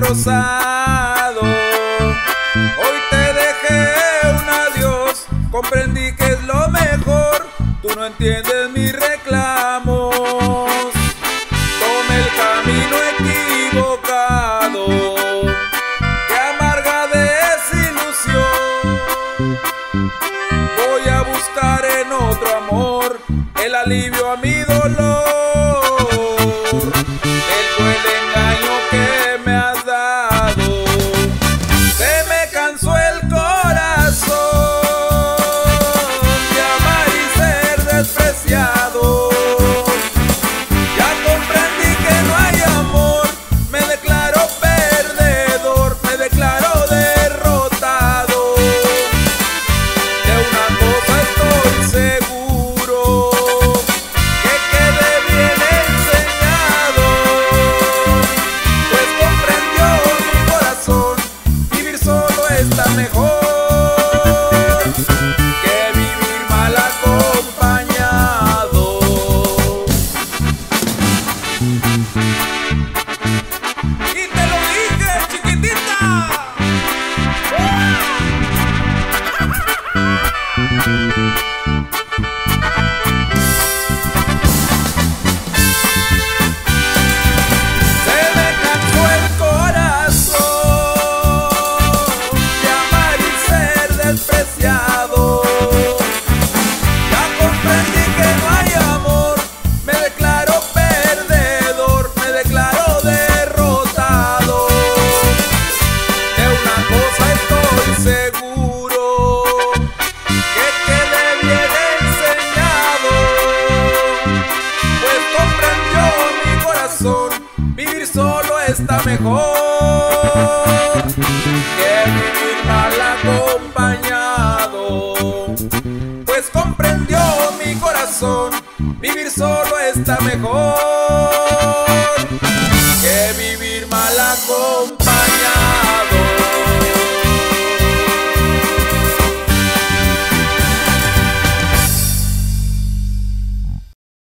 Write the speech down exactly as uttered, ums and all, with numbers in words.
destrozado. Hoy te dejé un adiós, comprendí que es lo mejor. Tú no entiendes mis reclamos. Tomé el camino equivocado, qué amarga desilusión. Voy a buscar en otro amor el alivio a mi dolor. El cruel engaño que me has dado, se me cansó el corazón de amar y ser despreciado. Ya comprendí que no hay amor, me declaro perdedor, me declaro derrotado. De una cosa estoy seguro, que quede bien enseñado, pues comprendió mi corazón, vivir solo está mejor que vivir mal acompañado. Y te lo dije, chiquitita. Se me cansó el corazón de amar y ser despreciado. Ya comprendí que no hay amor, me declaro perdedor, me declaro derrotado. De una cosa estoy seguro, que quede bien enseñado, pues comprendió mi corazón, vivir solo está mejor que vivir mal acompañado. Pues comprendió mi corazón, vivir solo está mejor que vivir mal acompañado.